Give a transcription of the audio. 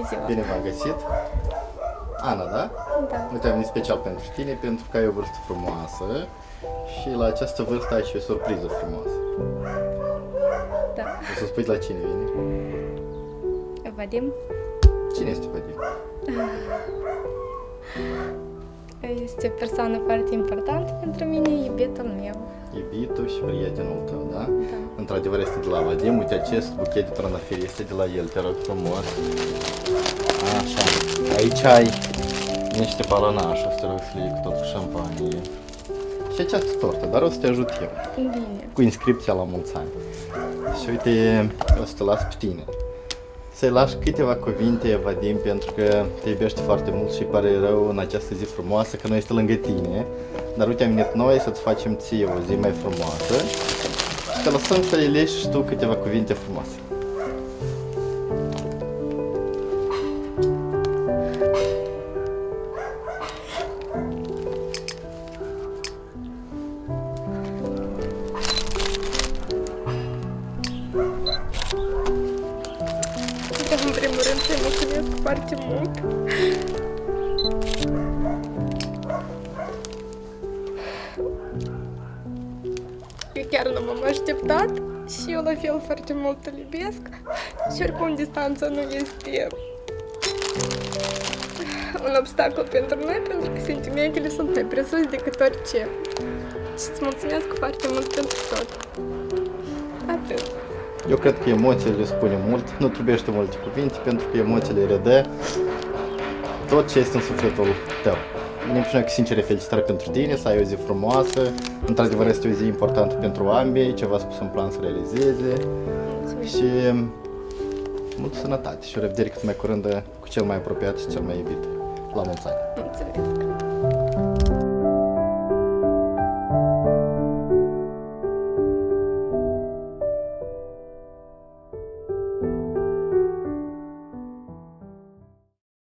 ziua! Bine v-am găsit! Ana, da? Da. Uite, am venit special pentru tine, pentru că ai o vârstă frumoasă și la această vârstă ai și o surpriză frumoasă. Da. O să spui la cine vine? Vadim? Cine este Vadim? Este o persoană foarte importantă pentru mine, iubitul meu. Iubitul și prietenul tău, da? Da. Într-adevăr este de la Vadim. Uite, acest buchet de trandafiri este de la el, te rog frumos. Așa. Aici ai niște balonașe, o să te rog să le iei cu tot cu șampanie. Și această tortă, dar o să te ajut eu. Bine. Cu inscripția la mulți ani. Și uite, o să te las pe tine. Să-i lași câteva cuvinte, Vadim, pentru că te iubește foarte mult și îi pare rău în această zi frumoasă că nu este lângă tine. Dar uite, am venit noi să-ți facem ție o zi mai frumoasă și te lăsăm să-i leși și tu câteva cuvinte frumoase. Vreau în primul rând să-i mulțumesc foarte mult. Eu chiar nu m-am așteptat și eu la fel foarte mult îl iubesc și oricum distanța nu este un obstacol pentru noi, pentru că sentimentele sunt mai presus decât orice. Și îți mulțumesc foarte mult pentru tot. Atât. Eu cred că emoțiile spune mult, nu trebuiește multe cuvinte, pentru că emoțiile redă tot ce este în sufletul tău. Ne că sincere felicitări pentru tine, să ai o zi frumoasă, într-adevăr este o zi importantă pentru ambii, ce v-a spus în plan să realizeze. Mulțumesc. Și multă sănătate și o revedere cât mai curândă cu cel mai apropiat și cel mai iubit. La mulți ani! Mulțumesc.